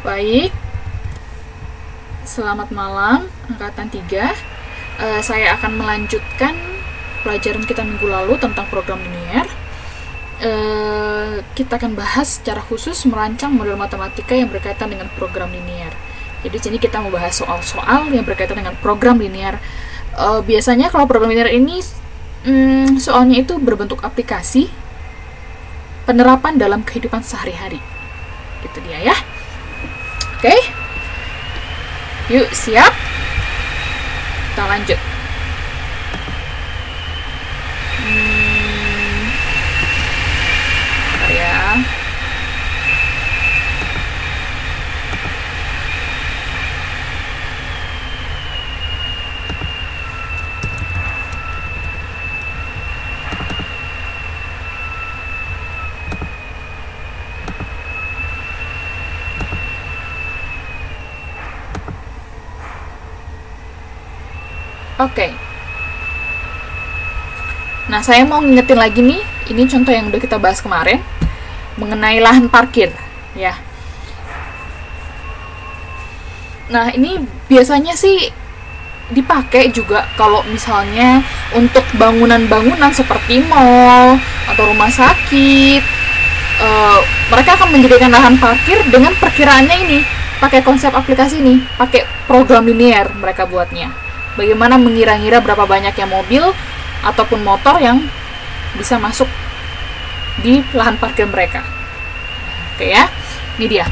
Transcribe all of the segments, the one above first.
Baik, selamat malam Angkatan 3. Saya akan melanjutkan pelajaran kita minggu lalu tentang program linear. Kita akan bahas secara khusus merancang model matematika yang berkaitan dengan program linear. Jadi sini kita membahas soal-soal yang berkaitan dengan program linear. Biasanya kalau program linear ini soalnya itu berbentuk aplikasi penerapan dalam kehidupan sehari-hari. Gitu dia ya. Oke. Yuk, siap? Kita lanjut. Bentar ya. Oke. Nah, saya mau ngingetin lagi nih, ini contoh yang udah kita bahas kemarin mengenai lahan parkir, ya. Nah, ini biasanya sih dipakai juga kalau misalnya untuk bangunan-bangunan seperti mall atau rumah sakit. Mereka akan menjadikan lahan parkir dengan perkiraannya ini, pakai konsep aplikasi ini, pakai program linear mereka buatnya. Bagaimana mengira-ngira berapa banyaknya mobil ataupun motor yang bisa masuk di lahan parkir mereka. Oke ya, ini dia.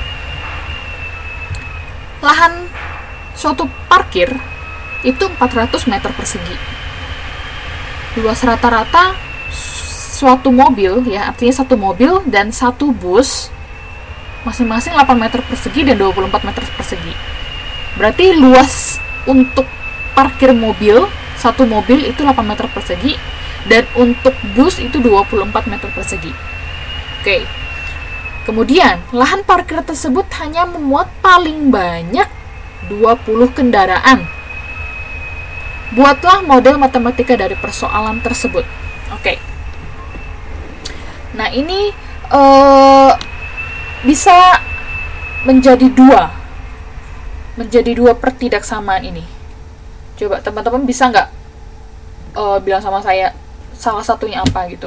Lahan suatu parkir itu 400 meter persegi. Luas rata-rata suatu mobil, ya artinya satu mobil dan satu bus masing-masing 8 meter persegi dan 24 meter persegi. Berarti luas untuk parkir mobil, satu mobil itu 8 meter persegi, dan untuk bus itu 24 meter persegi. Oke. Kemudian, lahan parkir tersebut hanya memuat paling banyak 20 kendaraan. Buatlah model matematika dari persoalan tersebut. Oke. Nah, ini bisa menjadi dua pertidaksamaan ini. Coba teman-teman bisa nggak bilang sama saya salah satunya apa gitu.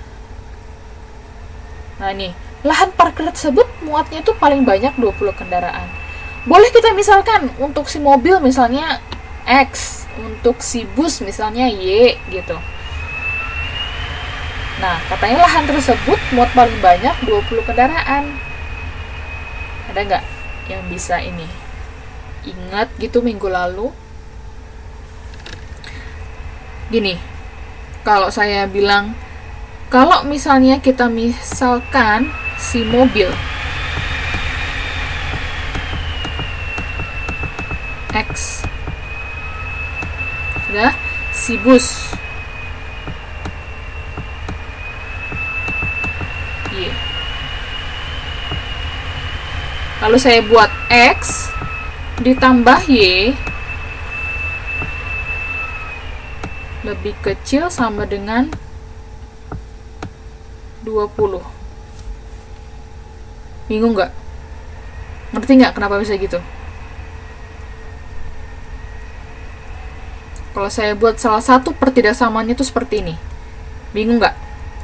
Nah ini, lahan parkir tersebut muatnya itu paling banyak 20 kendaraan. Boleh kita misalkan untuk si mobil misalnya X, untuk si bus misalnya Y gitu. Nah, katanya lahan tersebut muat paling banyak 20 kendaraan. Ada nggak yang bisa ini ingat gitu minggu lalu? Gini, kalau saya bilang, kalau misalnya kita misalkan si mobil X, sudah, si bus Y, lalu saya buat X ditambah Y lebih kecil sama dengan 20. Bingung nggak? Ngerti nggak kenapa bisa gitu? Kalau saya buat salah satu pertidaksamaannya itu seperti ini. Bingung nggak?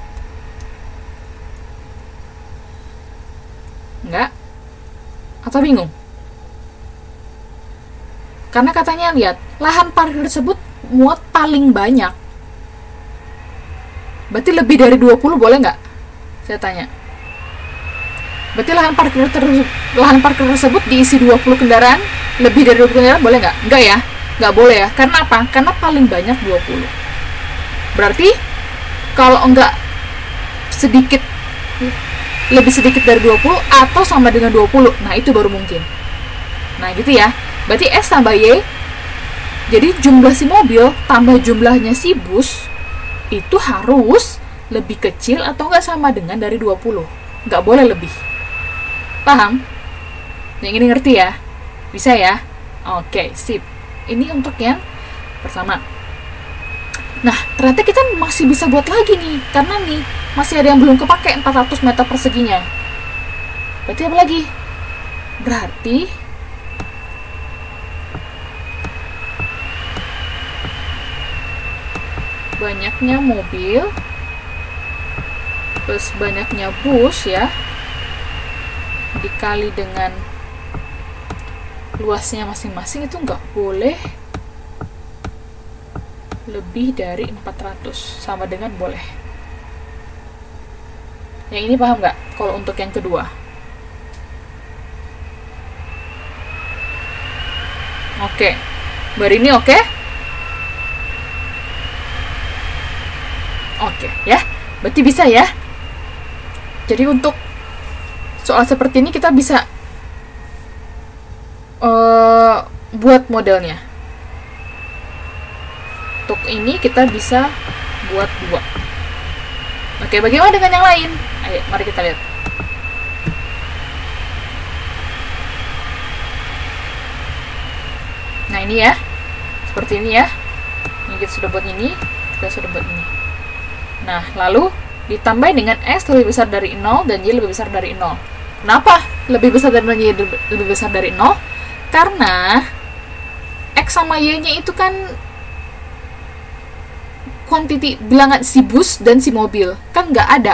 Nggak? Atau bingung? Karena katanya lihat, lahan parkir tersebut muat paling banyak. Berarti lebih dari 20 boleh nggak? Saya tanya. Berarti lahan parkir tersebut diisi 20 kendaraan, lebih dari 20 kendaraan boleh nggak? Nggak ya? Nggak boleh ya. Karena apa? Karena paling banyak 20. Berarti kalau nggak sedikit, lebih sedikit dari 20 atau sama dengan 20, nah itu baru mungkin. Nah gitu ya. Berarti X tambah Y, jadi jumlah si mobil tambah jumlahnya si bus itu harus lebih kecil atau nggak sama dengan dari 20. Nggak boleh lebih. Paham? Yang ini ngerti ya? Bisa ya? Oke, sip. Ini untuk yang pertama. Nah, ternyata kita masih bisa buat lagi nih, karena nih masih ada yang belum kepake 400 meter perseginya. Berarti apa lagi? Berarti banyaknya mobil plus banyaknya bus ya, dikali dengan luasnya masing-masing itu nggak boleh lebih dari 400, sama dengan boleh. Yang ini paham nggak kalau untuk yang kedua? Oke, Mbak Rini oke? Oke ya, berarti bisa ya. Jadi untuk soal seperti ini kita bisa buat modelnya. Untuk ini kita bisa buat 2. Oke, bagaimana dengan yang lain? Ayo, mari kita lihat. Nah ini ya, seperti ini ya. Ini kita sudah buat ini, kita sudah buat ini. Nah, lalu ditambah dengan X lebih besar dari 0 dan Y lebih besar dari 0. Kenapa lebih besar dari 0 dan Y lebih besar dari 0? Karena X sama Y-nya itu kan quantity bilangan si bus dan si mobil. Kan nggak ada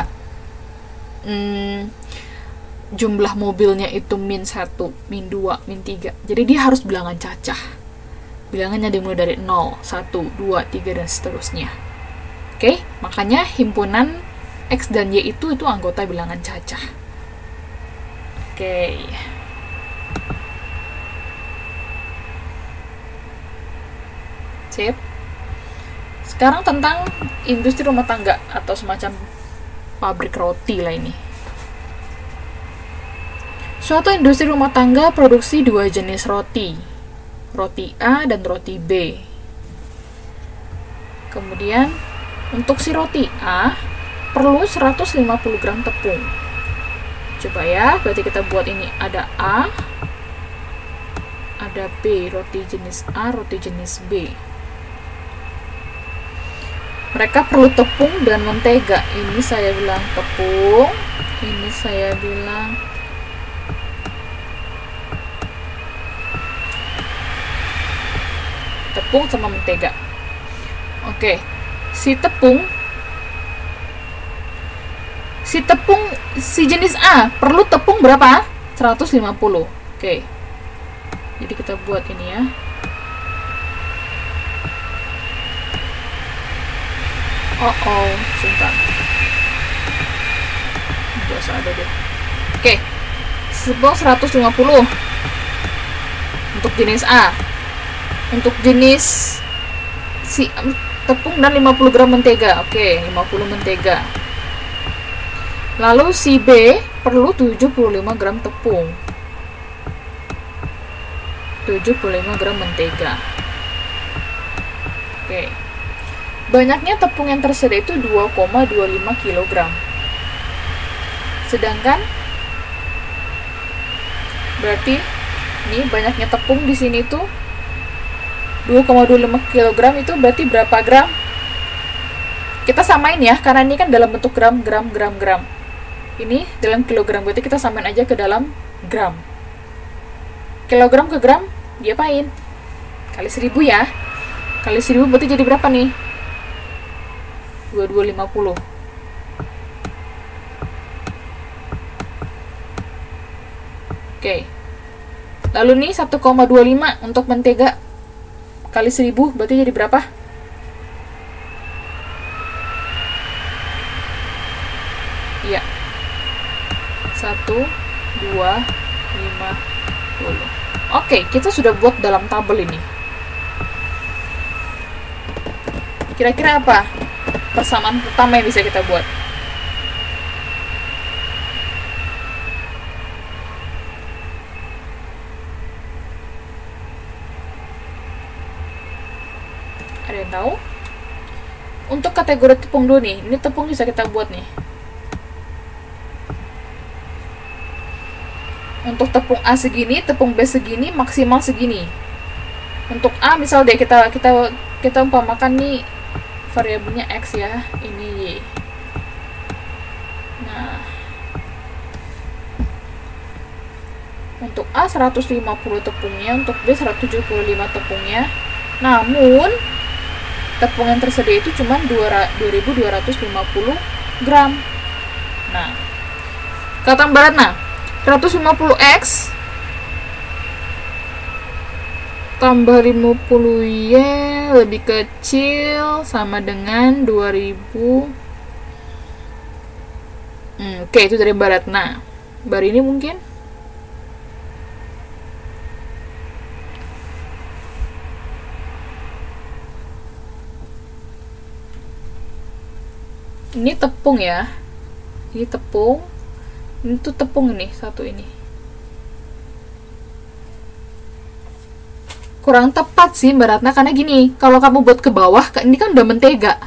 jumlah mobilnya itu min 1, min 2, min 3. Jadi dia harus bilangan cacah. Bilangannya dimulai dari 0, 1, 2, 3, dan seterusnya. Oke, makanya himpunan X dan Y itu anggota bilangan cacah. Oke. Sip. Sekarang tentang industri rumah tangga atau semacam pabrik roti lah ini. Suatu industri rumah tangga produksi 2 jenis roti. Roti A dan roti B. Kemudian untuk si roti A perlu 150 gram tepung. Coba ya, berarti kita buat ini ada A, ada B, roti jenis A, roti jenis B. Mereka perlu tepung dan mentega. Ini saya bilang tepung, ini saya bilang tepung sama mentega. Oke. Si tepung si jenis A perlu tepung berapa? 150. Oke. Jadi kita buat ini ya. Sebentar. Biasa ada deh. Oke. Tepung 150 untuk jenis A. Untuk jenis si tepung dan 50 gram mentega. Oke, 50 mentega. Lalu si B perlu 75 gram tepung. 75 gram mentega. Oke. Banyaknya tepung yang tersedia itu 2,25 kg. Sedangkan berarti ini banyaknya tepung di sini tuh 2,25 kg itu berarti berapa gram? Kita samain ya, karena ini kan dalam bentuk gram. Ini dalam kilogram, berarti kita samain aja ke dalam gram. Kilogram ke gram, diapain? Kali 1000 ya. Kali 1000 berarti jadi berapa nih? 2250. Oke. Lalu nih 1,25 untuk mentega kali 1000 berarti jadi berapa? Iya. 1, 2, 50. Oke, kita sudah buat dalam tabel ini. Kira-kira apa persamaan pertama yang bisa kita buat? Ada yang tahu? Untuk kategori tepung dulu nih, ini tepung bisa kita buat nih. Untuk tepung A segini, tepung B segini, maksimal segini. Untuk A misal deh kita umpamakan nih variabelnya X ya, ini Y. Nah, Untuk A 150 tepungnya, untuk B 175 tepungnya. Namun tepung yang tersedia itu cuma 2250 gram. Nah, kata Mbak Ratna, 150X tambah 50Y lebih kecil sama dengan 2000. Oke, itu dari Mbak Ratna. Mbak ini mungkin? Ini tepung ya. Ini tepung. Ini tuh tepung ini, satu ini. Kurang tepat sih Mbak Ratna, karena gini, kalau kamu buat ke bawah, ini kan udah mentega.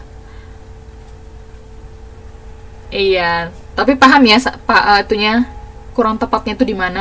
Iya, tapi paham ya, itunya kurang tepatnya itu di mana.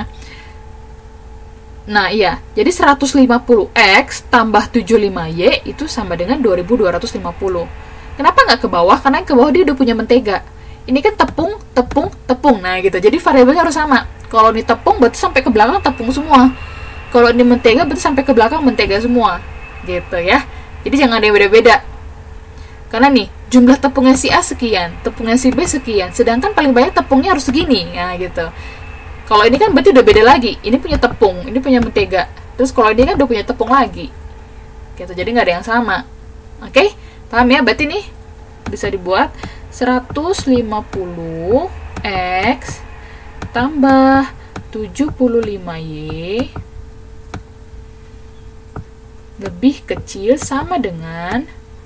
Nah, iya. Jadi 150X tambah 75Y itu sama dengan 2250. Kenapa nggak ke bawah? Karena ke bawah dia udah punya mentega. Ini kan tepung, tepung, tepung. Nah, gitu. Jadi variabelnya harus sama. Kalau ini tepung, berarti sampai ke belakang tepung semua. Kalau ini mentega, berarti sampai ke belakang mentega semua. Gitu ya. Jadi jangan ada yang beda-beda. Karena nih, jumlah tepungnya si A sekian, tepungnya si B sekian. Sedangkan paling banyak tepungnya harus segini. Nah, gitu. Kalau ini kan berarti udah beda lagi. Ini punya tepung, ini punya mentega. Terus kalau ini kan udah punya tepung lagi. Gitu. Jadi nggak ada yang sama. Oke? Paham ya? Berarti nih bisa dibuat 150X tambah 75Y lebih kecil sama dengan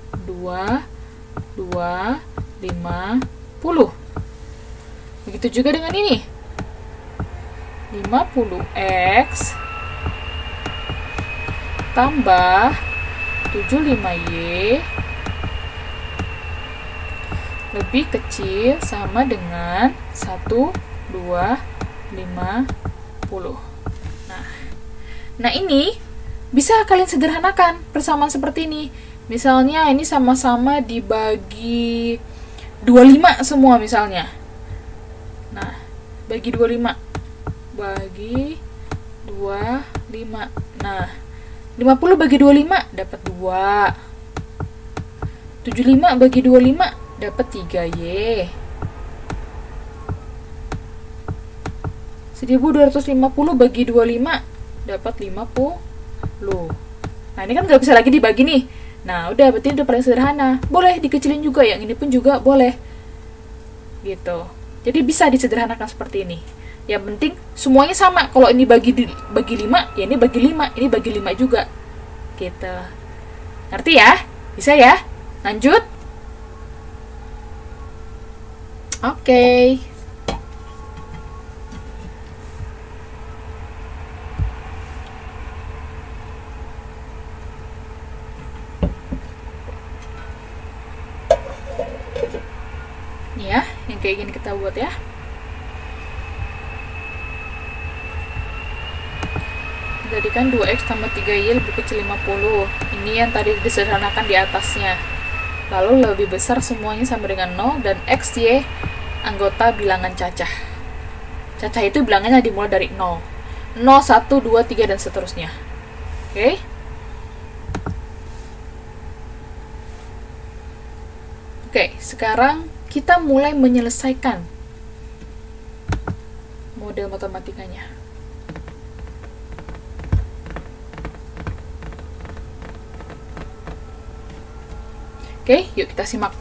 250. Begitu juga dengan ini. 50X tambah 75Y lebih kecil sama dengan 1250. Nah ini bisa kalian sederhanakan persamaan seperti ini. Misalnya ini sama-sama dibagi 25 semua misalnya. Nah, bagi 25. Bagi 25. Nah, 50 bagi 25 dapat 2. 75 bagi 25 dapat 3Y. 1250 bagi 25 dapat 50. Nah, ini kan nggak bisa lagi dibagi nih. Nah, udah berarti udah paling sederhana. Boleh dikecilin juga, yang ini pun juga boleh. Gitu. Jadi bisa disederhanakan seperti ini. Yang penting semuanya sama. Kalau ini bagi 5, ya ini bagi 5, ini bagi 5 juga. Gitu. Ngerti ya? Bisa ya? Lanjut. Oke. Ya, yang kayak gini kita buat ya. Jadikan 2X tambah 3Y lebih kecil 50. Ini yang tadi disederhanakan di atasnya. Lalu lebih besar semuanya sama dengan 0 dan X, Y anggota bilangan cacah. Cacah itu bilangannya dimulai dari 0. 0, 1, 2, 3 dan seterusnya. Oke? Oke, sekarang kita mulai menyelesaikan model matematikanya. Oke, yuk kita simak.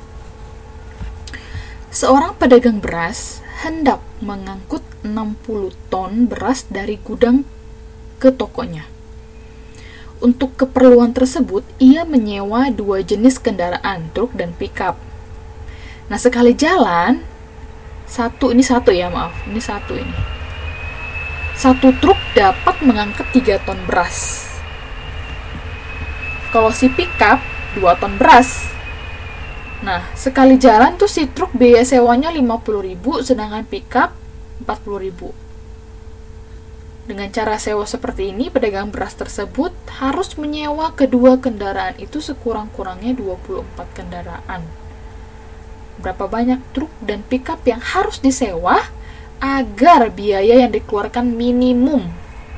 Seorang pedagang beras hendak mengangkut 60 ton beras dari gudang ke tokonya. Untuk keperluan tersebut, ia menyewa 2 jenis kendaraan, truk dan pickup. Nah, sekali jalan, ini satu ini. Satu truk dapat mengangkat 3 ton beras. Kalau si pickup 2 ton beras. Nah, sekali jalan tuh si truk biaya sewanya 50.000, sedangkan pickup 40.000. Dengan cara sewa seperti ini, pedagang beras tersebut harus menyewa kedua kendaraan itu sekurang-kurangnya 24 kendaraan. Berapa banyak truk dan pickup yang harus disewa agar biaya yang dikeluarkan minimum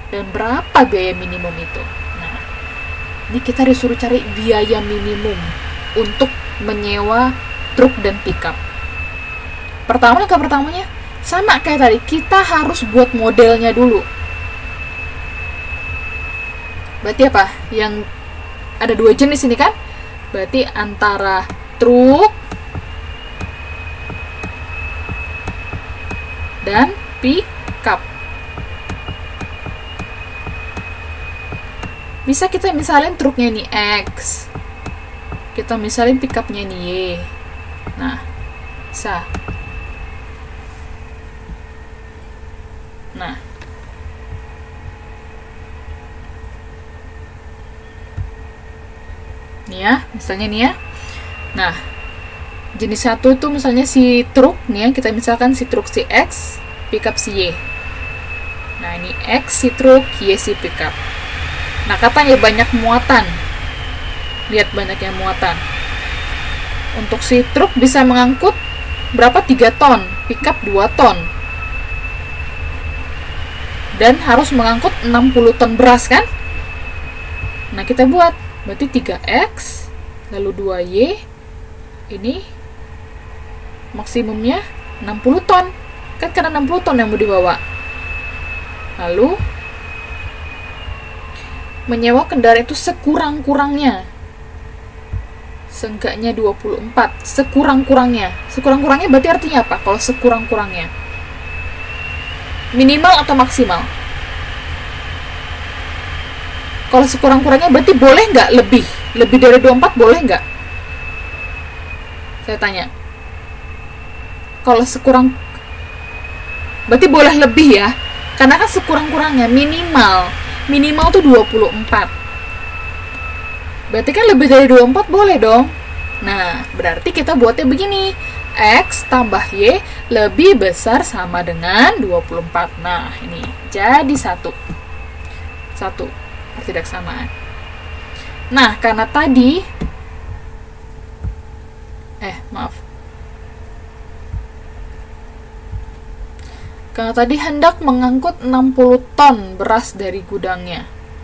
Dan berapa biaya minimum itu? Nah, ini kita disuruh cari biaya minimum untuk menyewa truk dan pickup. Langkah pertamanya sama kayak tadi, kita harus buat modelnya dulu. Berarti apa? Yang ada 2 jenis ini kan? Berarti antara truk dan pickup. Bisa kita misalin truknya ini X, kita misalin pickupnya ini Y. Nah, bisa. Nah, nih ya, misalnya nih ya. Nah, jenis satu itu misalnya si truk nih ya, kita misalkan si truk si X, pickup si Y. Nah, ini X si truk, Y si pickup. Nah, katanya banyak muatan. Lihat banyaknya muatan. Untuk si truk bisa mengangkut berapa? 3 ton, pickup 2 ton. Dan harus mengangkut 60 ton beras kan? Nah, kita buat. Berarti 3X, lalu 2Y, ini maksimumnya 60 ton. Kan karena 60 ton yang mau dibawa. Lalu, menyewa kendaraan itu sekurang-kurangnya. Seenggaknya 24, sekurang-kurangnya. Sekurang-kurangnya berarti artinya apa? Kalau sekurang-kurangnya. Minimal atau maksimal? Kalau sekurang-kurangnya berarti boleh nggak lebih? Lebih dari 24 boleh nggak? Saya tanya. Kalau sekurang, berarti boleh lebih ya? Karena kan sekurang-kurangnya minimal. Minimal tuh 24. Berarti kan lebih dari 24 boleh dong. Nah, berarti kita buatnya begini. X tambah Y lebih besar sama dengan 24. Nah, ini jadi 1. Pertidaksamaan. Nah, karena tadi karena tadi hendak mengangkut 60 ton beras dari gudangnya.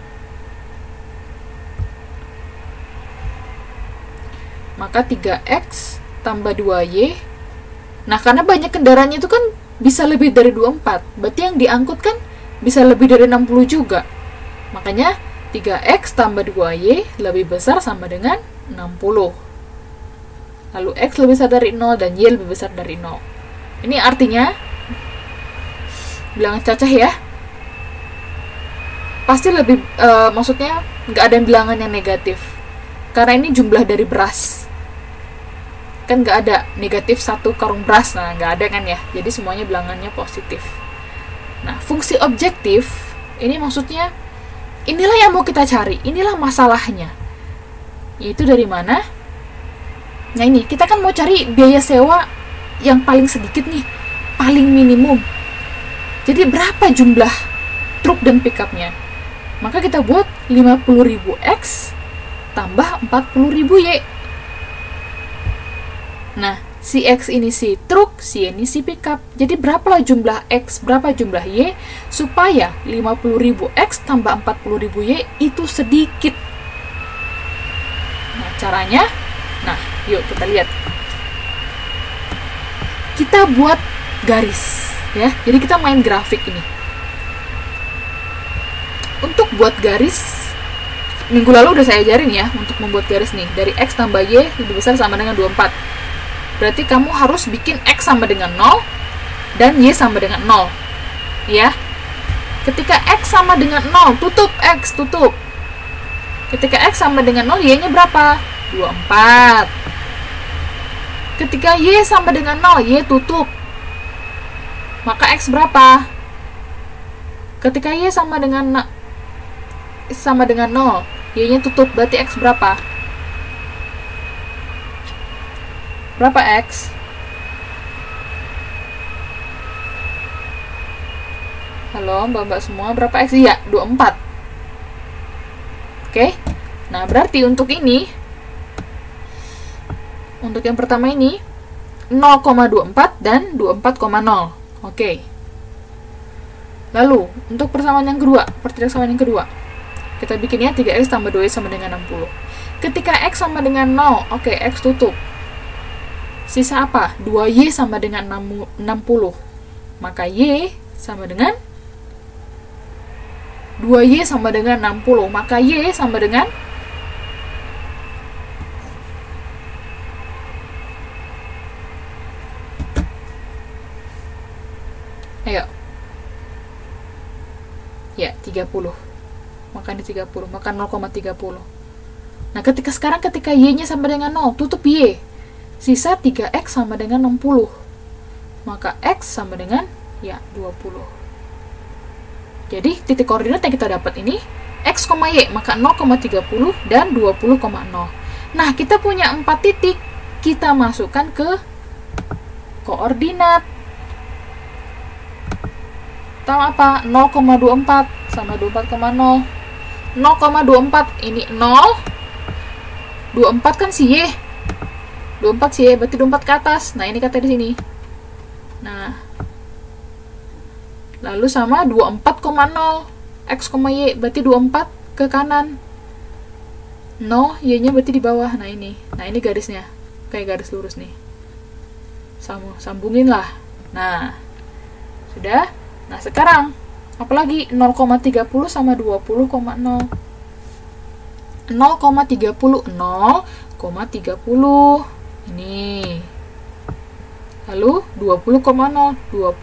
Maka 3X tambah 2Y. Nah, karena banyak kendaraannya itu kan bisa lebih dari 24. Berarti yang diangkut kan bisa lebih dari 60 juga. Makanya 3X tambah 2Y lebih besar sama dengan 60. Lalu X lebih besar dari 0 dan Y lebih besar dari 0. Ini artinya bilangan cacah ya. Pasti lebih, maksudnya nggak ada bilangan yang negatif. Karena ini jumlah dari beras. Kan nggak ada negatif 1 karung beras. Nah, nggak ada kan ya. Jadi semuanya bilangannya positif. Nah, fungsi objektif, ini maksudnya inilah yang mau kita cari. Inilah masalahnya. Yaitu dari mana? Nah, ini kita kan mau cari biaya sewa yang paling sedikit nih. Paling minimum. Jadi berapa jumlah truk dan pickupnya? Maka kita buat 50.000 X tambah 40.000 Y. Nah, si X ini si truk, si Y ini si pickup. Jadi berapa jumlah X, berapa jumlah Y, supaya 50.000 X tambah 40.000 Y itu sedikit. Nah, caranya, nah, yuk kita lihat. Kita buat garis. Ya, jadi kita main grafik ini. Untuk buat garis, minggu lalu udah saya ajarin ya, untuk membuat garis nih, dari X tambah Y lebih besar sama dengan 24. Berarti kamu harus bikin X sama dengan 0 dan Y sama dengan 0. Ya. Ketika X sama dengan 0, tutup X, tutup. Ketika X sama dengan 0, Y-nya berapa? 24. Ketika Y sama dengan 0, Y tutup. Maka X berapa? Ketika Y sama dengan 0, Y-nya tutup, berarti X berapa? Berapa X? Halo, mbak-mbak semua, berapa X? Iya, 24. Oke? Nah, berarti untuk ini, untuk yang pertama ini, 0,24 dan 24,0. Oke. Lalu, untuk persamaan yang kedua, persamaan yang kedua, kita bikinnya 3x tambah 2y sama dengan 60. Ketika x sama dengan 0, oke, x tutup. Sisa apa? 2y sama dengan 60. Maka y sama dengan 2y sama dengan 60. Maka y sama dengan ayo. Ya, 30. Maka ini 30. Maka 0,30. Nah, ketika y-nya sama dengan 0, tutup y. Sisa 3x sama dengan 60. Maka x sama dengan ya 20. Jadi titik koordinat yang kita dapat ini x, y, maka 0,30 dan 20,0. Nah, kita punya 4 titik. Kita masukkan ke koordinat. Tahu apa? 0,24 sama 24,0. 0,24 ini 0. 24 kan si y. 24 si y berarti 24 ke atas. Nah, ini kata di sini. Nah, lalu sama 24,0 x, y berarti 24 ke kanan. 0, y-nya berarti di bawah. Nah, ini garisnya. Kayak garis lurus nih. Sambungin lah. Nah, sudah. Nah, sekarang apalagi 0,30 sama 20,0. 0,30 ini. Lalu 20,0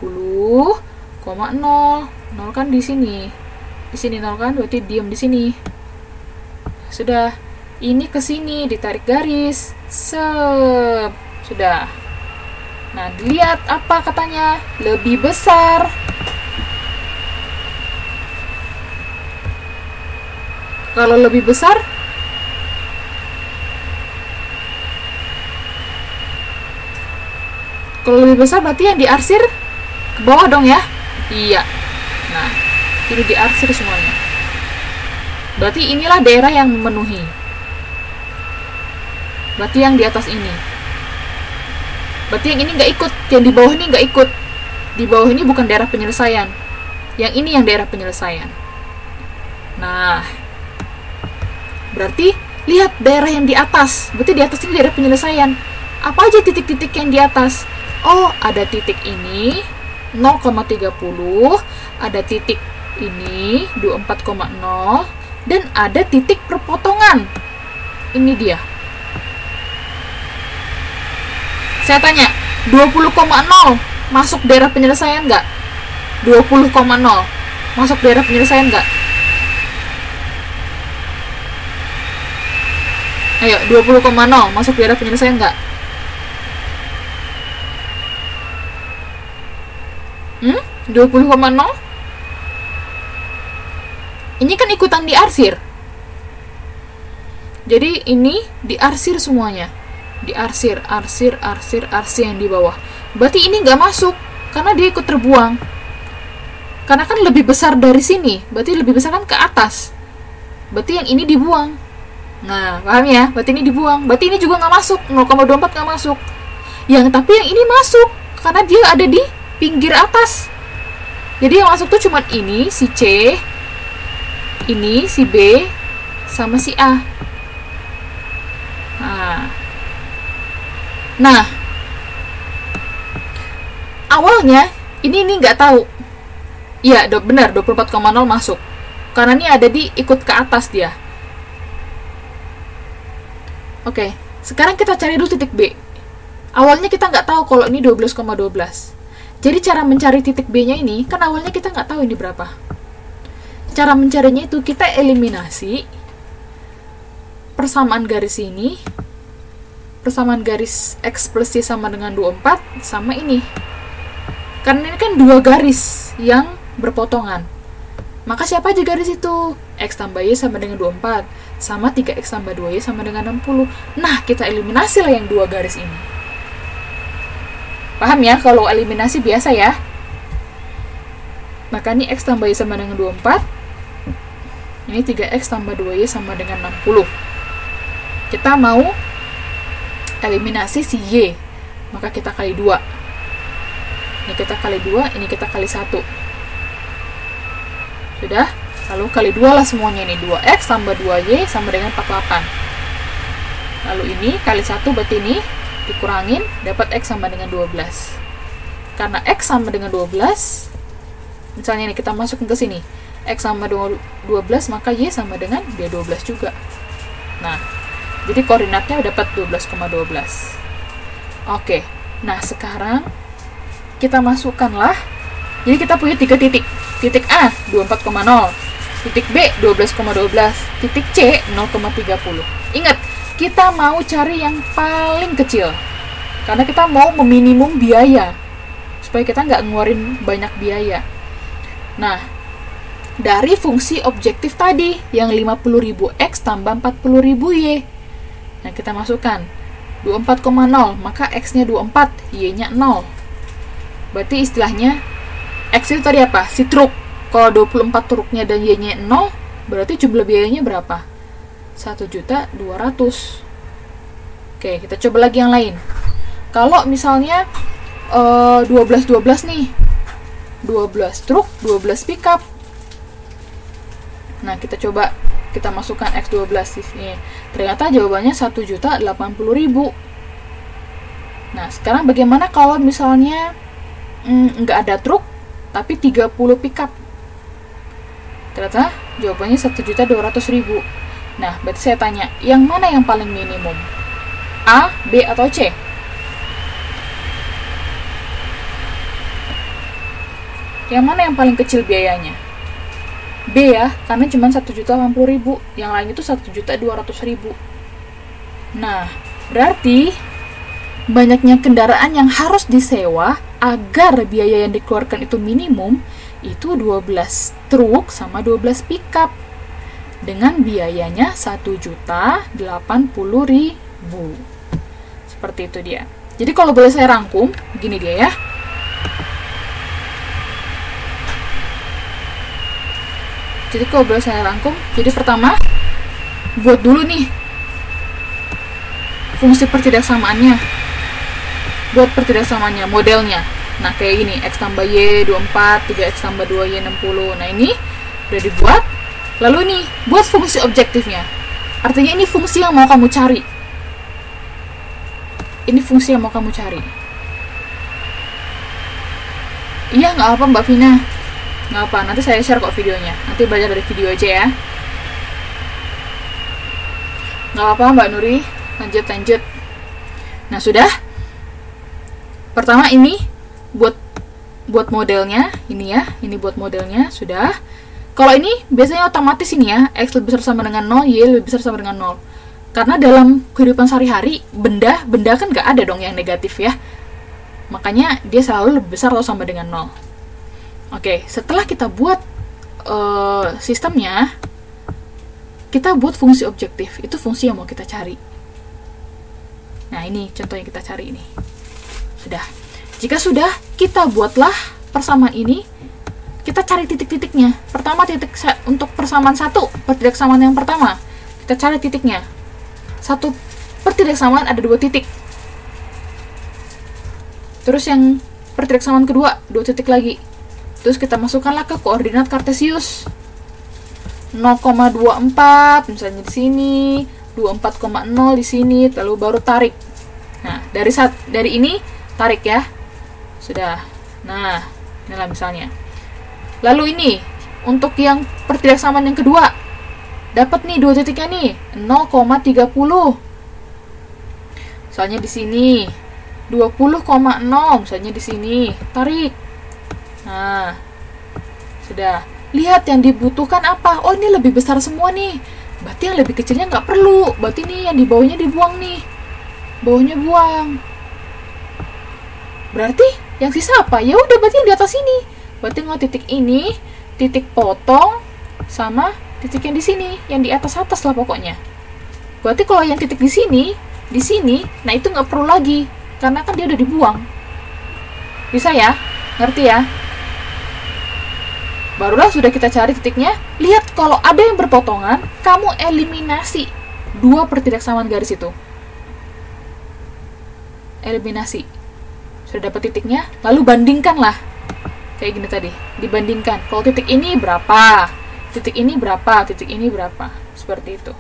20,0 0 kan di sini. Di sini 0 kan, berarti diam di sini. Sudah. Ini ke sini ditarik garis. Sep. Sudah. Nah, dilihat apa katanya? Lebih besar. Kalau lebih besar, berarti yang diarsir ke bawah dong ya? Iya. Nah, ini diarsir semuanya. Berarti inilah daerah yang memenuhi. Berarti yang di atas ini. Berarti yang ini nggak ikut, yang di bawah ini nggak ikut. Di bawah ini bukan daerah penyelesaian. Yang ini yang daerah penyelesaian. Nah, berarti lihat daerah yang di atas. Berarti di atas ini daerah penyelesaian. Apa aja titik-titik yang di atas? Oh, ada titik ini 0,30, ada titik ini 24,0, dan ada titik perpotongan. Ini dia. Saya tanya, 20,0 masuk daerah penyelesaian nggak? 20,0 masuk daerah penyelesaian nggak? Ayo, 20,0 masuk daerah penyelesaian nggak? 20,0? Ini kan ikutan diarsir. Jadi ini diarsir semuanya. Diarsir, arsir yang di bawah. Berarti ini nggak masuk, karena dia ikut terbuang. Karena kan lebih besar dari sini, berarti lebih besar kan ke atas. Berarti yang ini dibuang. Nah, paham ya? Berarti ini dibuang. Berarti ini juga nggak masuk, 0,24 nggak masuk. Tapi yang ini masuk, karena dia ada di pinggir atas. Jadi yang masuk tuh cuma ini, si C, ini, si B, sama si A. Nah, awalnya ini nggak tahu. Iya, benar, 24,0 masuk. Karena ini ada di ikut ke atas dia. Oke, sekarang kita cari dulu titik B. Awalnya kita nggak tahu kalau ini 12,12. Jadi cara mencari titik B-nya ini, kan awalnya kita nggak tahu ini berapa. Cara mencarinya itu kita eliminasi persamaan garis ini, persamaan garis X plus Y sama dengan 24, sama ini. Karena ini kan dua garis yang berpotongan. Maka siapa aja garis itu? X tambah Y sama dengan 24, sama 3X tambah 2Y sama dengan 60. Nah, kita eliminasi lah yang dua garis ini. Paham ya? Kalau eliminasi biasa ya. Maka ini X tambah Y sama dengan 24. Ini 3X tambah 2Y sama dengan 60. Kita mau eliminasi si Y. Maka kita kali 2. Ini kita kali 2, ini kita kali 1. Sudah? Lalu kali 2 lah semuanya ini. 2x tambah 2y sama dengan 48. Lalu ini kali 1 berarti ini dikurangin, dapat x sama dengan 12. Karena x sama dengan 12, misalnya ini kita masukin ke sini, x sama 12, maka y sama dengan dia 12 juga. Nah, jadi koordinatnya dapat 12,12. Oke, nah sekarang kita masukkanlah. Jadi kita punya 3 titik. Titik A 24,0, titik B 12,12, titik C 0,30. Ingat, kita mau cari yang paling kecil karena kita mau meminimum biaya supaya kita nggak ngeluarin banyak biaya. Nah, dari fungsi objektif tadi yang 50.000 x tambah 40.000 y, nah kita masukkan 24,0, maka x-nya 24, y-nya 0. Berarti istilahnya x itu tadi apa? Si truk. Kalau 24 truknya dan y-nya 0, berarti jumlah biayanya berapa? 1.200.000. Oke, kita coba lagi yang lain. Kalau misalnya 12 nih. 12 truk, 12 pickup. Nah, kita coba kita masukkan X12 di sini. Ternyata jawabannya 1.080.000. Nah, sekarang bagaimana kalau misalnya nggak ada truk tapi 30 pickup? Ternyata jawabannya 1.200.000. Nah, berarti saya tanya, yang mana yang paling minimum? A, B, atau C? Yang mana yang paling kecil biayanya? B ya, karena cuma 1.080.000. Yang lain itu 1.200.000. Nah, berarti banyaknya kendaraan yang harus disewa agar biaya yang dikeluarkan itu minimum, itu 12 truk sama 12 pickup dengan biayanya 1.080.000. Seperti itu dia. Jadi kalau boleh saya rangkum, begini dia ya. Jadi kalau boleh saya rangkum, jadi pertama buat dulu nih fungsi pertidaksamaannya. Buat pertidaksamaannya, modelnya. Nah, kayak gini, x tambah y 24, 3x tambah 2y 60. Nah, ini udah dibuat. Lalu nih, buat fungsi objektifnya. Artinya ini fungsi yang mau kamu cari. Ini fungsi yang mau kamu cari. Iya, nggak apa Mbak Vina. Nggak apa, nanti saya share kok videonya. Nanti belajar dari video aja ya. Nggak apa Mbak Nuri. Lanjut. Nah, sudah. Pertama ini buat modelnya, ini ya. Ini buat modelnya, sudah. Kalau ini biasanya otomatis ini ya, x lebih besar sama dengan 0, y lebih besar sama dengan 0. Karena dalam kehidupan sehari-hari, benda kan nggak ada dong yang negatif ya. Makanya dia selalu lebih besar atau sama dengan 0. Oke, setelah kita buat sistemnya, kita buat fungsi objektif. Itu fungsi yang mau kita cari. Nah, ini contoh yang kita cari ini. Sudah. Jika sudah, kita buatlah persamaan ini. Kita cari titik-titiknya. Pertama, untuk persamaan 1, pertidaksamaan yang pertama. Kita cari titiknya. Satu pertidaksamaan ada 2 titik. Terus yang pertidaksamaan kedua, 2 titik lagi. Terus kita masukkanlah ke koordinat Kartesius. 0,24 misalnya di sini, 24,0 di sini, lalu baru tarik. Nah, dari ini tarik ya. Sudah. Nah, inilah misalnya. Lalu ini untuk yang pertidaksamaan yang kedua. Dapat nih 2 titiknya nih, 0,30. Misalnya di sini 20,0 misalnya di sini. Tarik. Nah, sudah. Lihat yang dibutuhkan apa. Oh, ini lebih besar semua nih. Berarti yang lebih kecilnya nggak perlu. Berarti nih yang di bawahnya dibuang nih. Bawahnya buang. Berarti yang sisa apa? Ya udah, berarti yang di atas ini. Berarti nggak titik ini, titik potong, sama titik yang di sini, yang di atas-atas lah pokoknya. Berarti kalau yang titik di sini, nah itu nggak perlu lagi. Karena kan dia udah dibuang. Bisa ya? Ngerti ya? Barulah sudah kita cari titiknya. Lihat kalau ada yang berpotongan, kamu eliminasi 2 pertidaksamaan garis itu. Eliminasi. Sudah dapat titiknya, lalu bandingkanlah. Kayak gini tadi, dibandingkan. Kalau titik ini berapa, titik ini berapa, titik ini berapa. Seperti itu.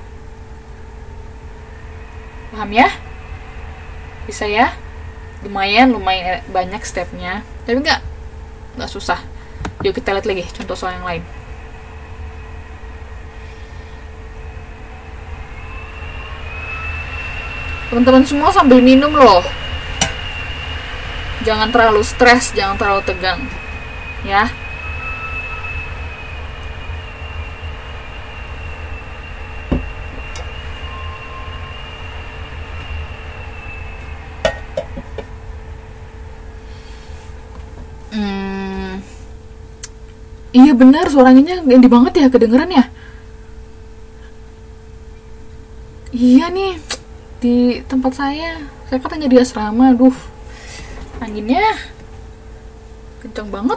Paham ya? Bisa ya? Lumayan banyak stepnya. Tapi nggak susah. Yuk kita lihat lagi contoh soal yang lain. Teman-teman semua sambil minum loh. Jangan terlalu stres, jangan terlalu tegang. Ya. Iya benar, suaranya gede banget ya, kedengeran ya. Iya nih, di tempat saya katanya di asrama, aduh, anginnya kenceng banget.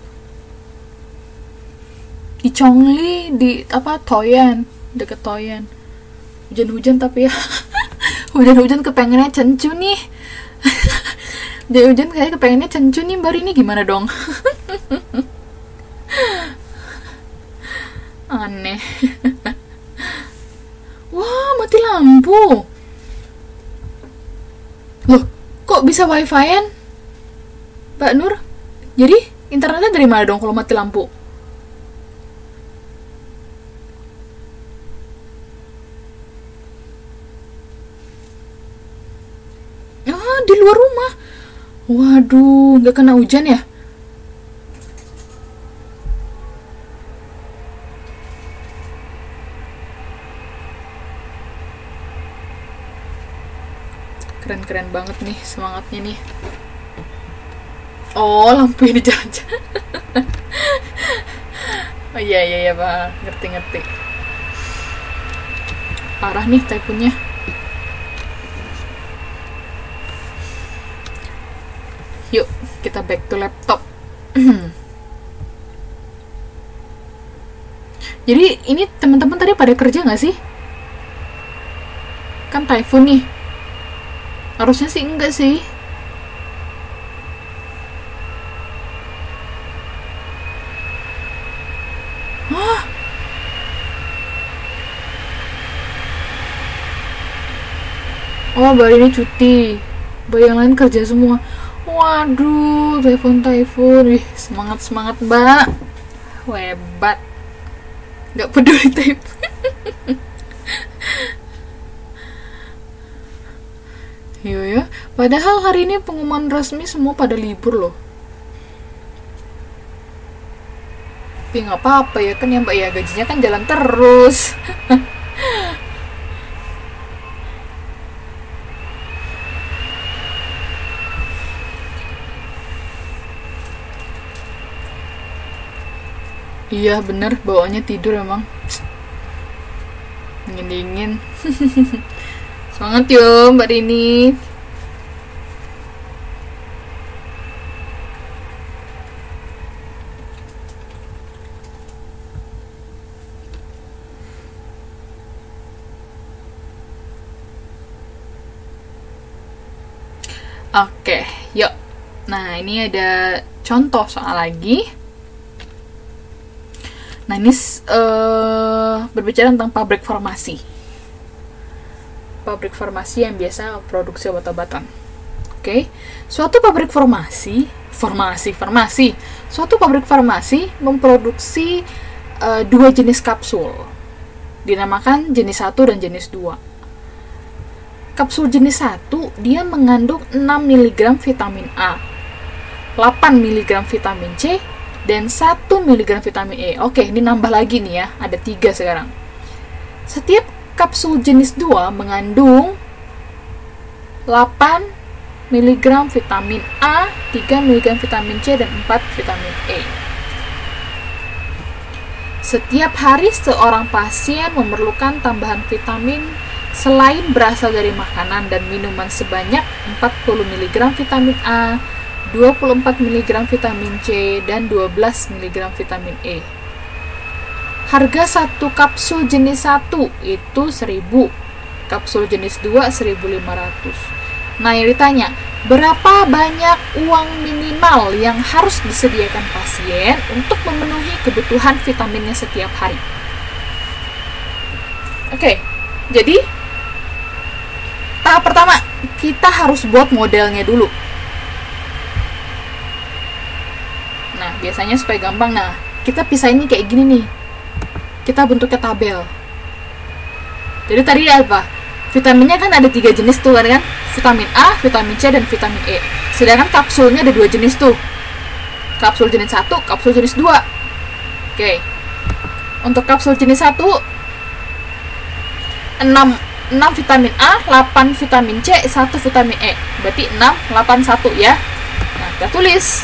Di Chongli, di Toyan, deket Toyan. Hujan-hujan tapi ya, hujan-hujan kepengennya cencu nih. Dia hujan kayak kepengennya cencu nih, Mbak ini gimana dong? Aneh. Wah, mati lampu. Loh, kok bisa wifi-an? Mbak Nur? Jadi, internetnya dari mana dong kalau mati lampu? Ah, di luar rumah. Waduh, nggak kena hujan ya? Keren-keren banget nih semangatnya nih. Oh, lampu ini jalan-jalan. Oh iya Pak, ngerti. Parah nih typhoonnya. Yuk, kita back to laptop. Jadi ini teman-teman tadi pada kerja nggak sih? Kan typhoon nih. Harusnya sih enggak sih. Hah? Oh, baru ini cuti. Baru yang lain kerja semua. Waduh, typhoon. Wih, semangat Mbak. Hebat. Gak peduli typhoon. Iya ya, padahal hari ini pengumuman resmi semua pada libur loh. Tapi nggak apa-apa ya kan ya Mbak ya, gajinya kan jalan terus. Iya bener, bawaannya tidur emang. Dingin. Semangat yuk Mbak Rini. Oke, yuk. Nah, ini ada contoh soal lagi. Nah, ini berbicara tentang pabrik farmasi. Pabrik farmasi yang biasa produksi obat-obatan. Oke. Suatu pabrik farmasi. Suatu pabrik farmasi memproduksi 2 jenis kapsul. Dinamakan jenis 1 dan jenis 2. Kapsul jenis 1 dia mengandung 6 mg vitamin A, 8 mg vitamin C, dan 1 mg vitamin E. Oke, ini nambah lagi nih ya, ada 3 sekarang. Setiap kapsul jenis 2 mengandung 8 mg vitamin A, 3 mg vitamin C, dan 4 vitamin E. Setiap hari seorang pasien memerlukan tambahan vitamin selain berasal dari makanan dan minuman sebanyak 40 mg vitamin A, 24 mg vitamin C, dan 12 mg vitamin E. Harga satu kapsul jenis 1 itu 1.000, kapsul jenis 2 1.500. Nah, yang ditanya, berapa banyak uang minimal yang harus disediakan pasien untuk memenuhi kebutuhan vitaminnya setiap hari. Oke, jadi tahap pertama, kita harus buat modelnya dulu. Nah, biasanya supaya gampang, nah, kita pisahin kayak gini nih. Kita bentuknya tabel. Jadi tadi apa? Vitaminnya kan ada 3 jenis tuh kan? Vitamin A, vitamin C, dan vitamin E. Sedangkan kapsulnya ada 2 jenis tuh. Kapsul jenis 1, kapsul jenis 2. Oke. Untuk kapsul jenis 1, 6 vitamin A, 8 vitamin C, 1 vitamin E. Berarti 6, 8, 1 ya. Nah, kita tulis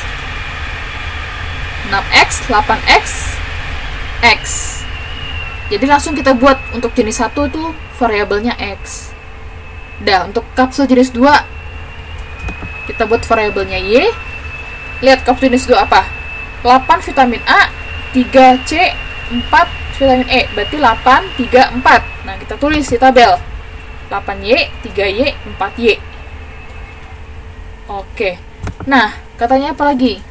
6X, 8X, X. Jadi langsung kita buat untuk jenis 1 tuh variabelnya X. Dah, untuk kapsul jenis 2 kita buat variabelnya Y. Lihat kapsul jenis 2 apa? 8 vitamin A, 3 C, 4 vitamin E. Berarti 8, 3, 4. Nah, kita tulis di tabel. 8Y, 3Y, 4Y. Oke. Nah, katanya apa lagi?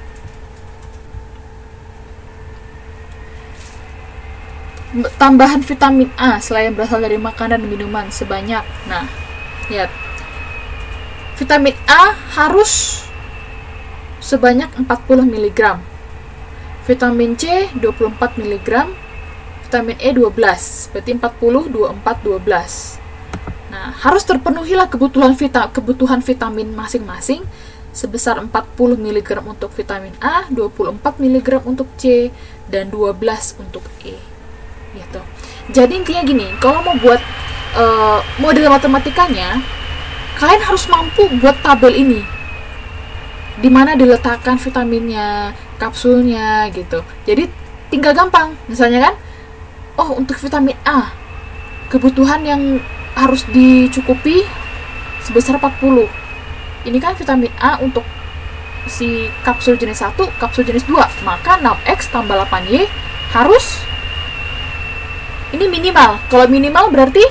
Tambahan vitamin A selain berasal dari makanan dan minuman sebanyak. Nah, lihat. Vitamin A harus sebanyak 40 mg. Vitamin C 24 mg. Vitamin E 12. Berarti 40, 24, 12. Nah, harus terpenuhilah kebutuhan vitamin masing-masing sebesar 40 mg untuk vitamin A, 24 mg untuk C, dan 12 untuk E. Gitu. Jadi intinya gini, kalau mau buat model matematikanya, kalian harus mampu buat tabel ini, di mana diletakkan vitaminnya, kapsulnya, gitu. Jadi tinggal gampang, misalnya kan, oh untuk vitamin A, kebutuhan yang harus dicukupi sebesar 40. Ini kan vitamin A untuk si kapsul jenis 1, kapsul jenis 2, maka 6X tambah 8Y harus ini minimal. Kalau minimal berarti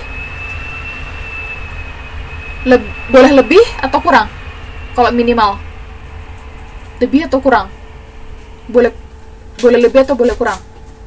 boleh lebih atau kurang? Kalau minimal lebih atau kurang? Boleh lebih atau boleh kurang?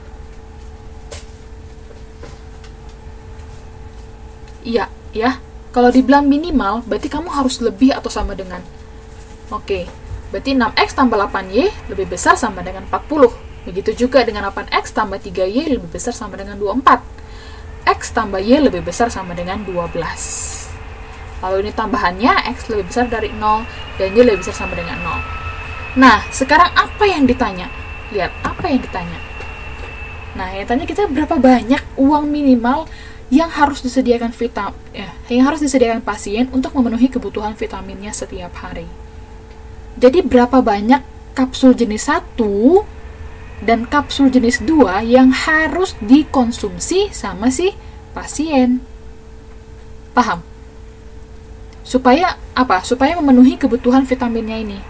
Iya, ya. Kalau dibilang minimal, berarti kamu harus lebih atau sama dengan. Oke, berarti 6X tambah 8Y lebih besar sama dengan 40. Begitu juga dengan 8X tambah 3Y lebih besar sama dengan 24. X tambah Y lebih besar sama dengan 12. Lalu ini tambahannya, X lebih besar dari 0, dan Y lebih besar sama dengan 0. Nah, sekarang apa yang ditanya? Lihat, apa yang ditanya? Nah, yang tanya kita berapa banyak uang minimal yang harus disediakan yang harus disediakan pasien untuk memenuhi kebutuhan vitaminnya setiap hari. Jadi, berapa banyak kapsul jenis 1 dan kapsul jenis 2 yang harus dikonsumsi sama si pasien. Paham? Supaya apa? Supaya memenuhi kebutuhan vitaminnya ini.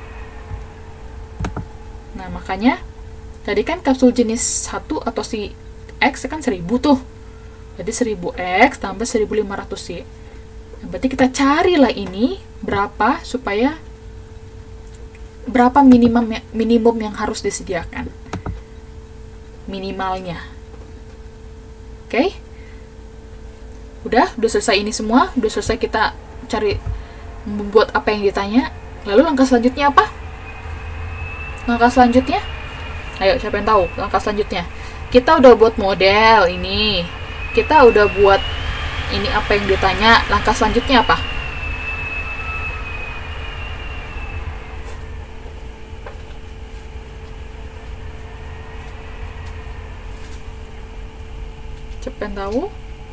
Nah, makanya tadi kan kapsul jenis 1 atau si X kan 1000 tuh. Jadi 1000X tambah 1500Y. Nah, berarti kita carilah ini berapa supaya berapa minimum yang harus disediakan. Minimalnya. Oke? Udah selesai ini semua, udah selesai kita cari membuat apa yang ditanya. Lalu langkah selanjutnya apa? Langkah selanjutnya? Ayo, siapa yang tahu langkah selanjutnya? Kita udah buat model ini. Kita udah buat ini apa yang ditanya. Langkah selanjutnya apa? Siapa yang tahu?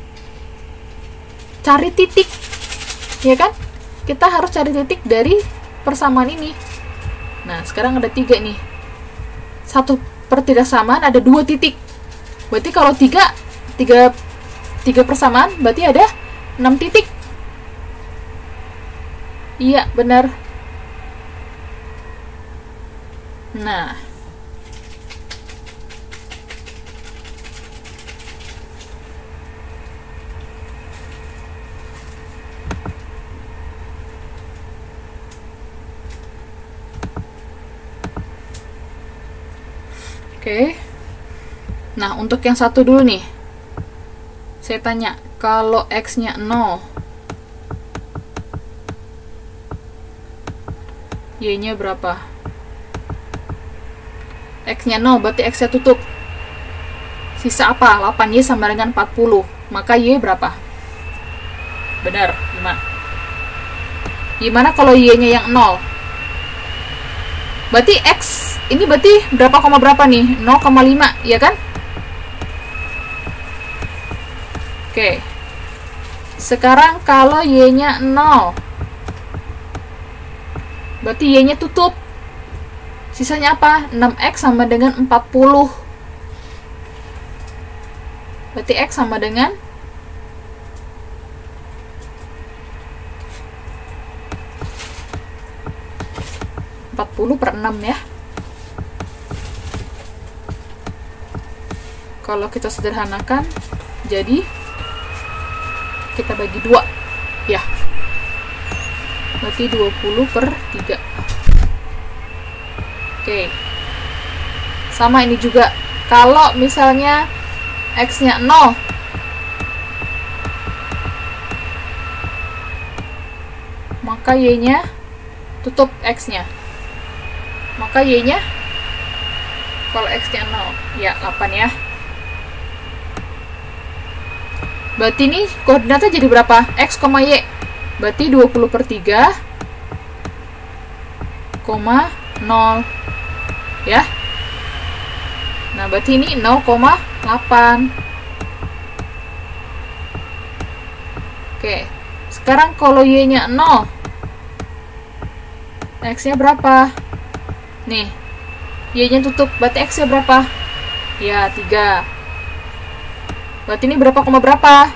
Cari titik, ya kan? Kita harus cari titik dari persamaan ini. Nah, sekarang ada 3 nih. 1 per tidak samaan ada 2 titik. Berarti kalau 3 persamaan, berarti ada 6 titik. Iya, benar. Nah, Oke. Nah, untuk yang satu dulu nih. Saya tanya, kalau X-nya 0, Y-nya berapa? X-nya 0, berarti X-nya tutup. Sisa apa? 8Y sama dengan 40. Maka Y berapa? Benar, 5. Gimana kalau Y-nya yang 0? Berarti X, ini berarti berapa koma berapa nih? 0,5, ya kan? Oke. Sekarang kalau Y-nya 0, berarti Y-nya tutup. Sisanya apa? 6X sama dengan 40. Berarti X sama dengan 40/6 ya. Kalau kita sederhanakan, jadi kita bagi 2 ya. Berarti 20/3. Oke. Sama ini juga. Kalau misalnya X-nya 0, maka Y-nya tutup X-nya. Maka Y-nya, kalau X-nya 0, ya 8 ya. Berarti ini koordinatnya jadi berapa? X, Y. Berarti 20/3, 0. Ya. Nah, berarti ini 0,8. Oke. Sekarang kalau Y-nya 0, X-nya berapa? Nih, Y-nya tutup, berarti X-nya berapa? Ya, 3. Berarti ini berapa koma berapa?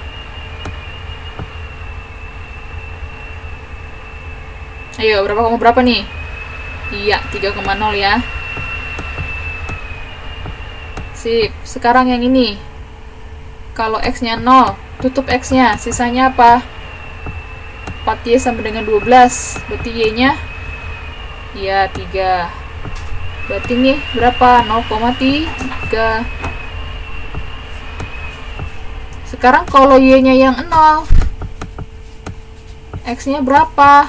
Ayo, berapa koma berapa nih? Iya, 3,0 ya. Sip, sekarang yang ini. Kalau X-nya 0, tutup X-nya, sisanya apa? 4Y sama dengan 12, berarti Y-nya? Ya, 3. Berarti nih berapa? 0,3. Sekarang kalau Y-nya yang 0, X-nya berapa?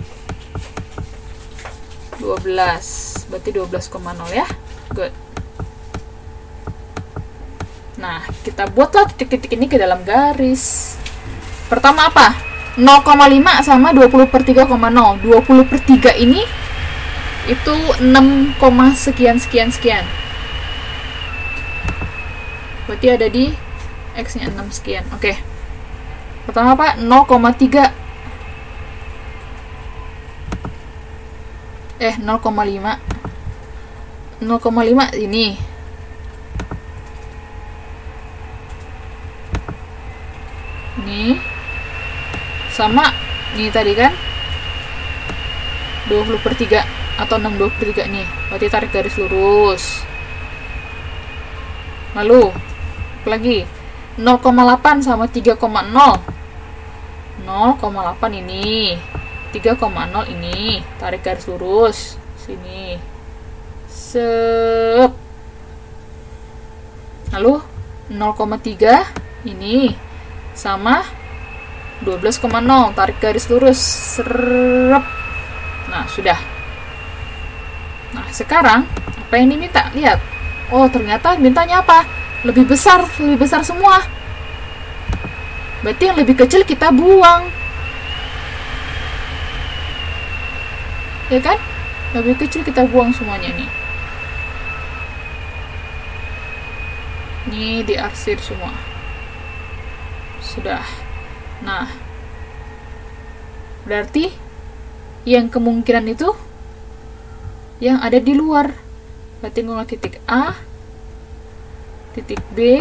12. Berarti 12,0 ya. Good. Nah, kita buatlah titik-titik ini ke dalam garis. Pertama apa? 0,5 sama 20/3,0. 20/3 ini itu 6, sekian. Berarti ada di X-nya 6 sekian. Oke. Pertama apa? 0,3. 0,5. 0,5 ini. Ini sama ini tadi kan 20/3 atau 6/23 nih. Berarti tarik garis lurus. Lalu lagi 0,8 sama 3,0. 0,8 ini, 3,0 ini, tarik garis lurus sini. Sep. Lalu 0,3 ini sama 12,0, tarik garis lurus. Serep. Nah, sudah. Nah, sekarang apa yang diminta? Lihat. Oh, ternyata mintanya apa? Lebih besar semua. Berarti yang lebih kecil kita buang. Ya kan? Lebih kecil kita buang semuanya nih. Ini diarsir semua. Sudah. Nah, berarti yang kemungkinan itu yang ada di luar. Berarti ngomong titik A, titik B,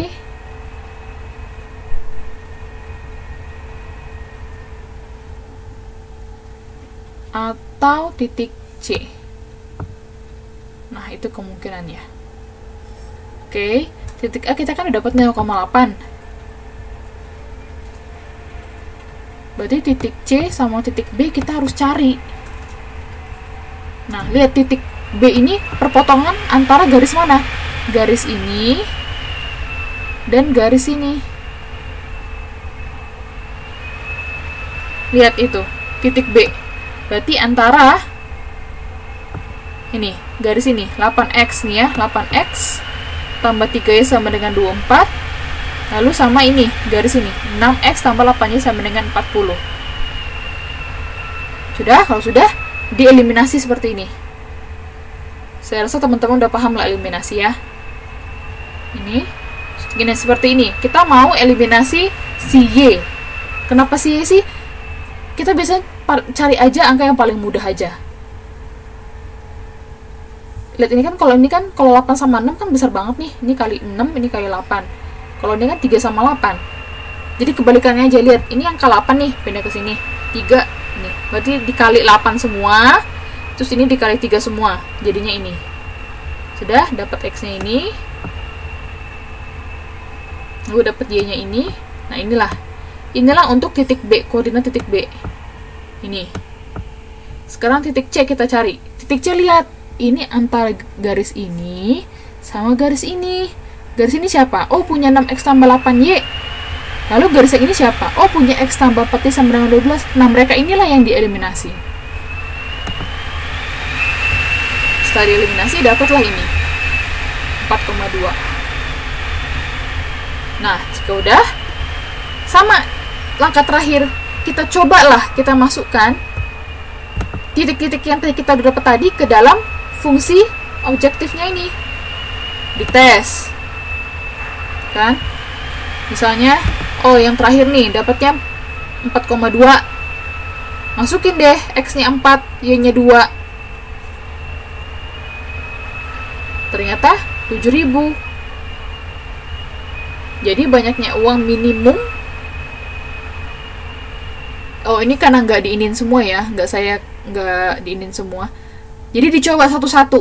atau titik C. Nah, itu kemungkinannya. Oke, titik A kita kan udah dapat 0,8. Berarti titik C sama titik B kita harus cari. Nah, lihat titik B ini perpotongan antara garis mana? garis ini dan garis ini. Lihat itu, titik B. Berarti antara ini, garis ini, 8x nih ya, 8x tambah 3y sama dengan 24. Lalu sama ini, garis ini, 6x tambah 8y sama dengan 40. Sudah? Kalau sudah, dieliminasi seperti ini. Saya rasa teman-teman udah paham lah eliminasi ya. Ini, gini seperti ini. Kita mau eliminasi si Y. Kenapa si Y sih? Kita biasanya cari aja angka yang paling mudah aja. Lihat ini kan, kalau 8 sama 6 kan besar banget nih. Ini kali 6, ini kali 8. Kalau ini kan 3 sama 8. Jadi kebalikannya aja, lihat. Ini angka 8 nih, pindah ke sini. 3 nih. Berarti dikali 8 semua. Terus ini dikali 3 semua. Jadinya ini. Sudah, dapat X-nya ini. Lalu dapat Y-nya ini. Nah, inilah. Inilah untuk titik B, koordinat titik B. Ini. Sekarang titik C kita cari. Titik C, lihat. Ini antara garis ini sama garis ini. Garis ini siapa? Oh, punya 6x tambah 8y. Lalu garis yang ini siapa? Oh, punya x tambah 4y sama dengan 12. Nah, mereka inilah yang dieliminasi. Setelah dieliminasi, dapatlah ini. 4,2. Nah, jika udah, sama langkah terakhir, kita cobalah kita masukkan titik-titik yang kita udah dapat tadi ke dalam fungsi objektifnya ini. Dites. Kan? Misalnya, oh yang terakhir nih, dapatnya 4,2. Masukin deh, X-nya 4, Y-nya 2. Ternyata 7.000. Jadi banyaknya uang minimum. Oh, ini karena nggak diinin semua ya, nggak diinin semua. Jadi dicoba satu-satu.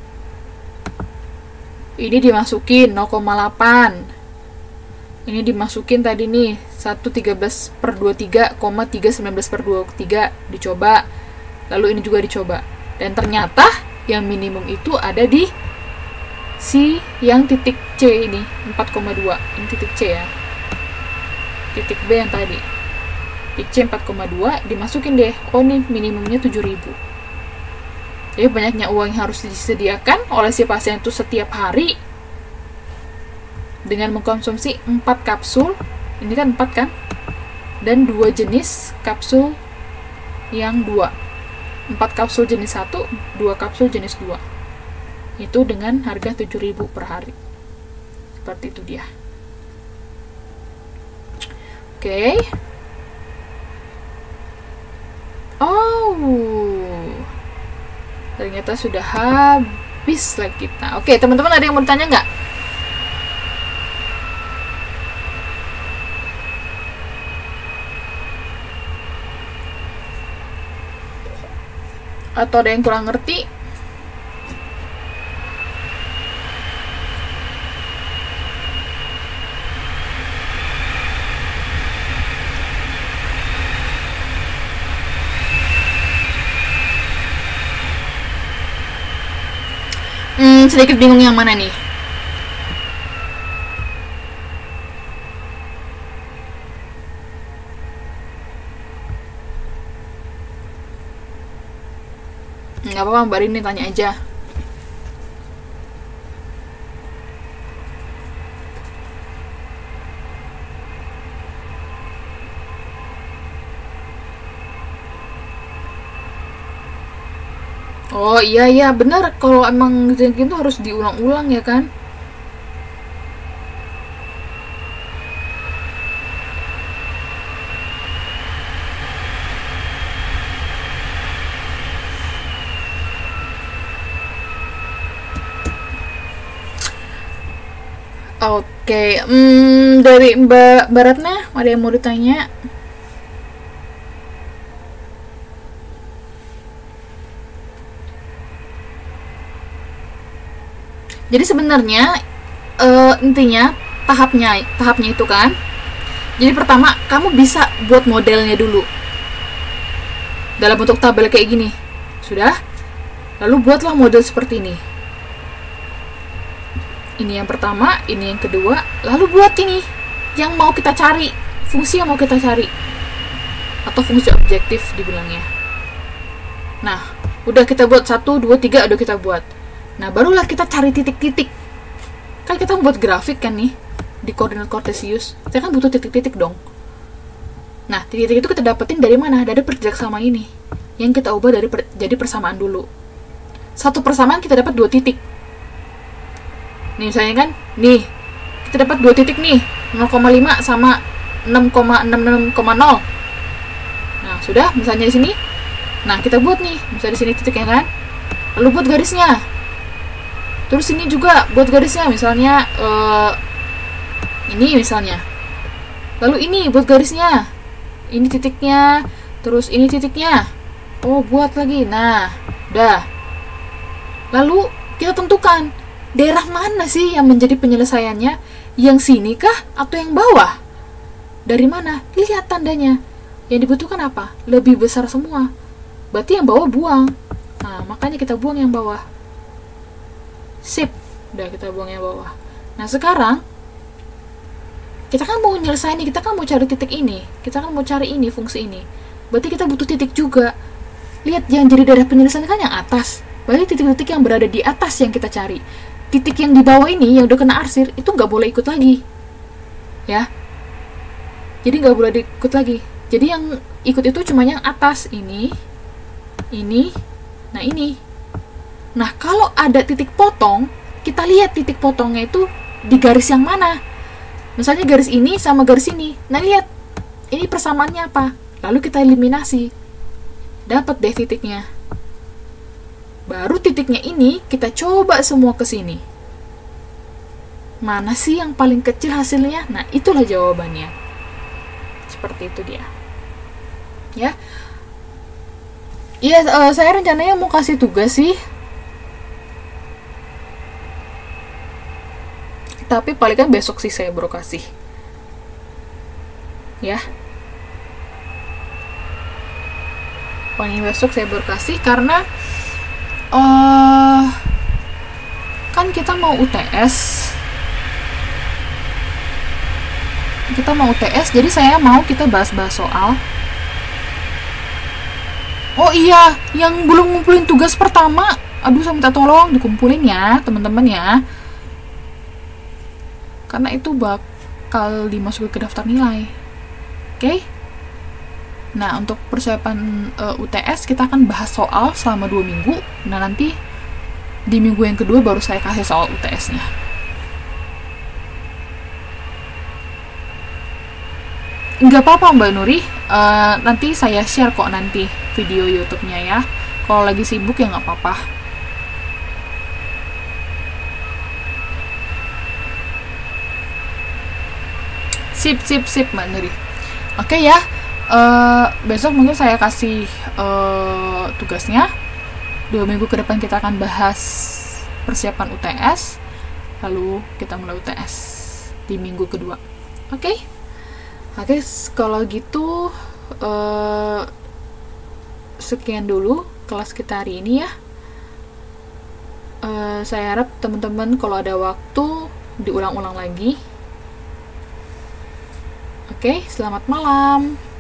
Ini dimasukin 0,8. Ini dimasukin tadi nih 113/23, 319/23 dicoba. Lalu ini juga dicoba. Dan ternyata yang minimum itu ada di si yang titik C ini, 4,2. Ini titik C ya. Titik B yang tadi. Titik C 4,2 dimasukin deh. Oh, nih minimumnya 7.000. Jadi banyaknya uang yang harus disediakan oleh si pasien itu setiap hari dengan mengkonsumsi 4 kapsul. Ini kan 4 kan? Dan 2 jenis kapsul yang 2. 4 kapsul jenis 1, 2 kapsul jenis 2. Itu dengan harga 7.000 per hari. Seperti itu dia. Oke. Oh. Ternyata sudah habis lah kita. Oke, teman-teman ada yang mau tanya nggak? Atau ada yang kurang ngerti? Sedikit bingung yang mana nih? Nggak apa-apa, Mbak Rini tanya aja. Oh iya benar, kalau emang gitu harus diulang-ulang ya kan? Oke, dari Mbak Baratna ada yang mau ditanya? Jadi sebenarnya intinya tahapnya itu kan. Jadi pertama kamu bisa buat modelnya dulu dalam bentuk tabel kayak gini. Sudah? Lalu buatlah model seperti ini. Ini yang pertama, ini yang kedua, lalu buat ini yang mau kita cari, fungsi yang mau kita cari, atau fungsi objektif dibilangnya. Nah, udah kita buat 1, 2, 3, udah kita buat. Nah, barulah kita cari titik-titik. Kan kita membuat grafik kan nih, di koordinat kartesius, kita kan butuh titik-titik dong. Nah, titik-titik itu kita dapetin dari mana? Dari perjejak sama ini, yang kita ubah jadi persamaan dulu. Satu persamaan kita dapat 2 titik. Nih misalnya kan, nih kita dapat 2 titik nih, 0,5 sama 6,66,0. Nah, sudah misalnya di sini. Nah, kita buat nih, misalnya di sini titiknya kan. Lalu buat garisnya. Terus ini juga buat garisnya, misalnya ini misalnya. Lalu ini buat garisnya. Ini titiknya, terus ini titiknya. Oh, buat lagi. Nah, udah. Lalu kita tentukan daerah mana sih yang menjadi penyelesaiannya? Yang sini kah atau yang bawah? Dari mana? Lihat tandanya. Yang dibutuhkan apa? Lebih besar semua. Berarti yang bawah buang. Nah, makanya kita buang yang bawah. Sip. Udah, kita buang yang bawah. Nah, sekarang kita kan mau nyelesain nih, kita kan mau cari titik ini. Kita kan mau cari ini, fungsi ini. Berarti kita butuh titik juga. Lihat, yang jadi daerah penyelesaian kan yang atas. Berarti titik-titik yang berada di atas yang kita cari. Titik yang di bawah ini, yang udah kena arsir, itu nggak boleh ikut lagi. Ya. Jadi nggak boleh diikut lagi. Jadi yang ikut itu cuma yang atas. Ini. Nah, ini. Nah, kalau ada titik potong, kita lihat titik potongnya itu di garis yang mana. Misalnya garis ini sama garis ini. Nah, lihat. Ini persamaannya apa? Lalu kita eliminasi. Dapat deh titiknya. Baru titiknya ini kita coba semua ke sini. Mana sih yang paling kecil hasilnya? Nah, itulah jawabannya. Seperti itu dia. Ya. Iya, saya rencananya mau kasih tugas sih. Tapi paling kan besok sih saya baru kasih. Ya. Paling besok saya baru kasih karena kan kita mau UTS. Jadi saya mau kita bahas-bahas soal. Oh iya, yang belum ngumpulin tugas pertama, aduh saya minta tolong dikumpulin ya, teman-teman ya. Karena itu bakal dimasukin ke daftar nilai. Oke? Nah, untuk persiapan UTS kita akan bahas soal selama 2 minggu. Nah, nanti di minggu yang kedua baru saya kasih soal UTS-nya. Nggak apa-apa Mbak Nuri, nanti saya share kok nanti video YouTube-nya ya. Kalau lagi sibuk ya nggak apa-apa. Sip Mbak Nuri. Oke ya. Besok mungkin saya kasih tugasnya. 2 minggu ke depan kita akan bahas persiapan UTS, lalu kita mulai UTS di minggu kedua. Oke, kalau gitu sekian dulu kelas kita hari ini ya. Saya harap teman-teman kalau ada waktu diulang-ulang lagi. Oke, selamat malam.